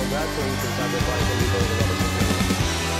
that's when you can sacrifice when you go to the other people.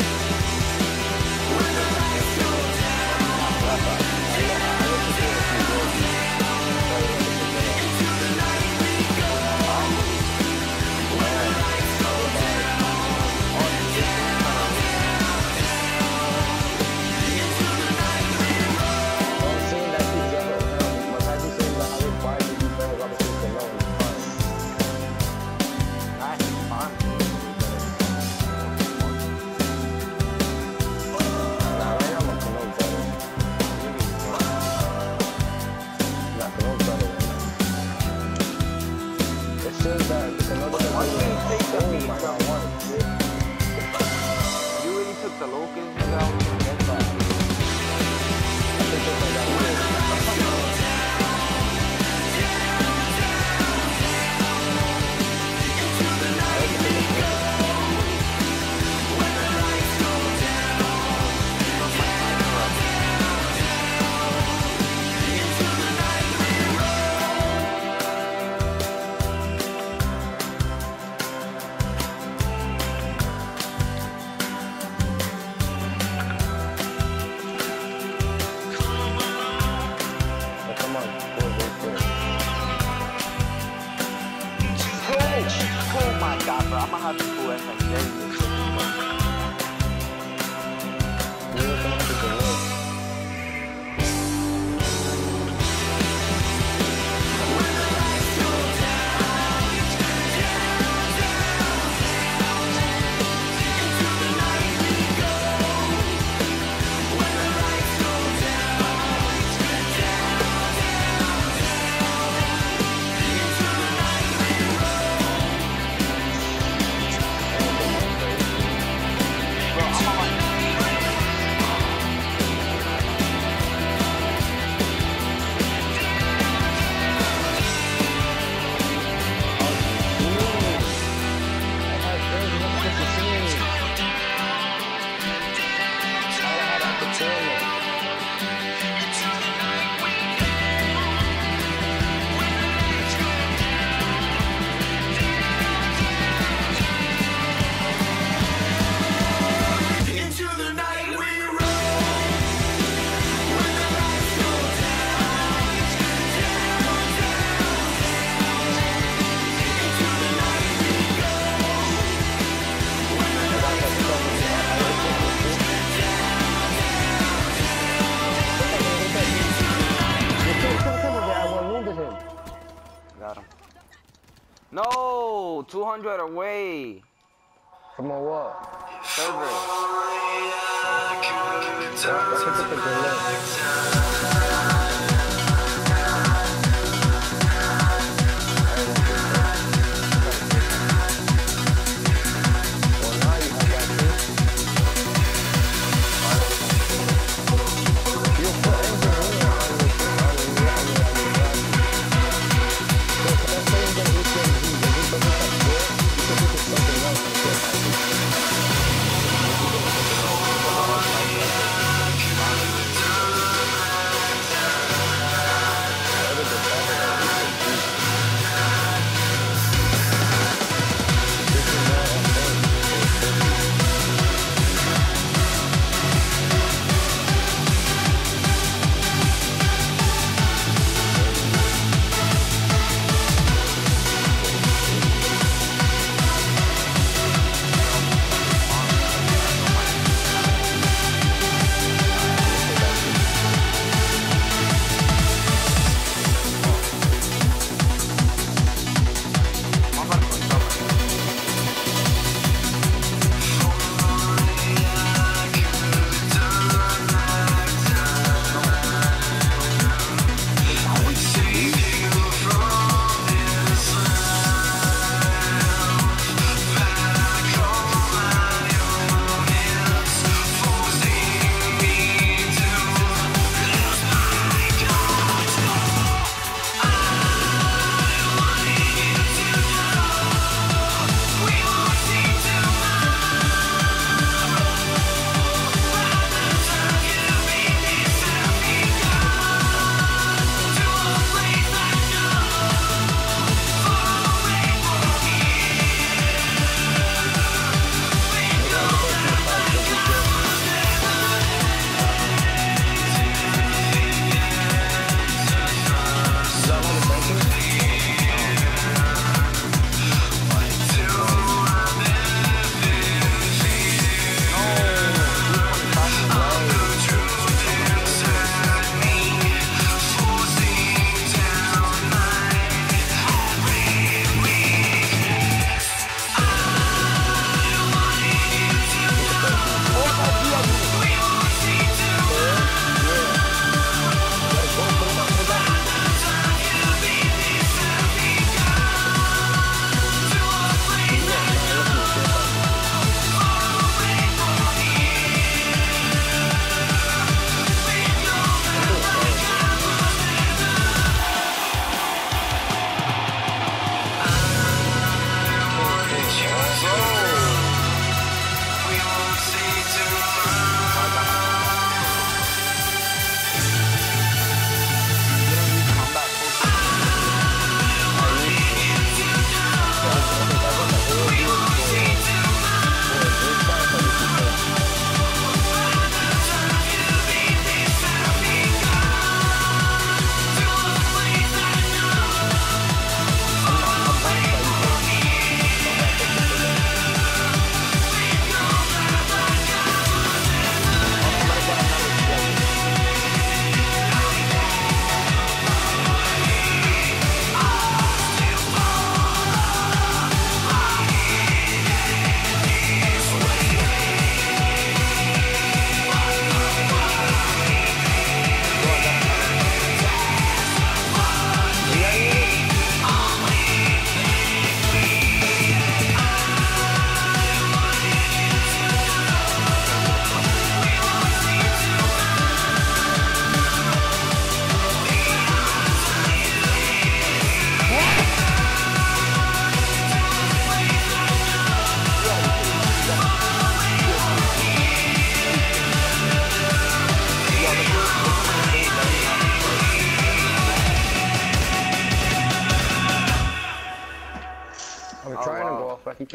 No, 200 away. From a what? Server.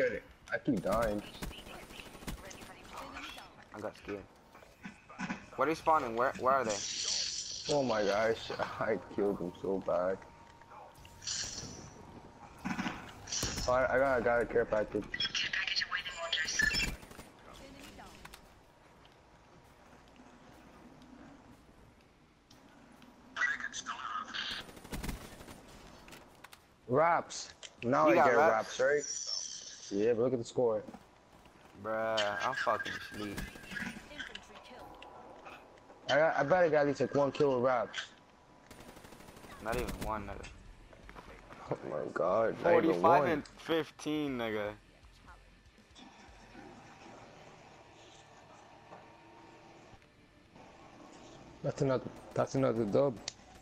scared. I keep dying. I got scared. Where are they spawning? Where are they? Oh my gosh, I killed him so bad. Oh, I got a care package. Raps. Now You I got get raps? raps, right? Yeah, but look at the score. Bruh, I'm fucking sleep. I bet I got at least like 1 kill with raps. Not even one, nigga. Oh my god, not even 45 one. and 15, nigga. That's another dub.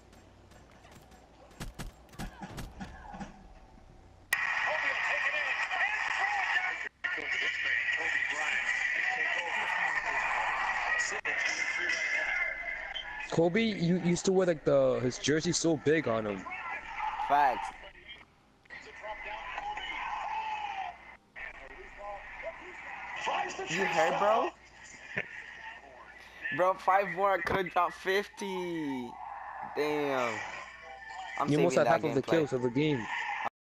Kobe, you used to wear like his jersey so big on him. Facts. You heard, bro? Bro, 5 more, I could've dropped 50. Damn. I'm You almost saving had that half of the gameplay. kills of the game.